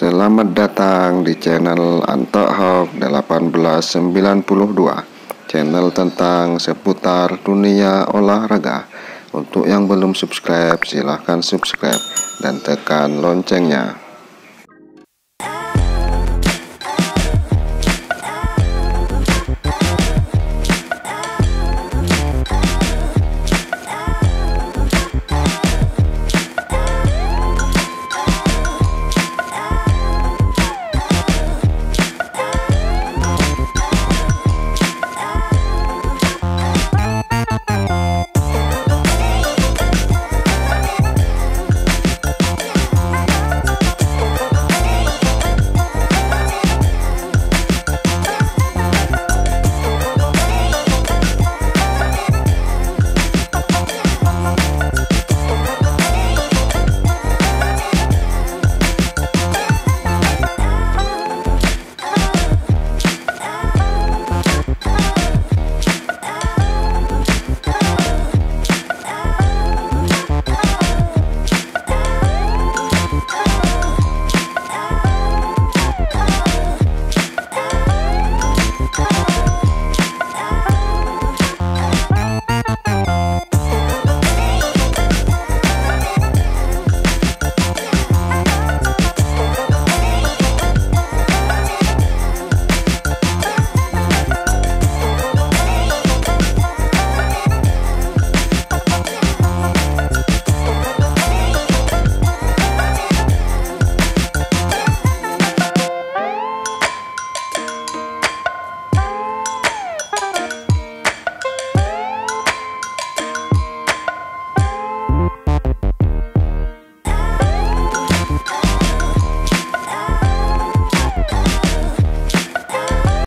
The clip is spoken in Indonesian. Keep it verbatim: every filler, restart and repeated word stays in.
Selamat datang di channel Antohok delapan belas sembilan dua, channel tentang seputar dunia olahraga. Untuk yang belum subscribe, silahkan subscribe dan tekan loncengnya.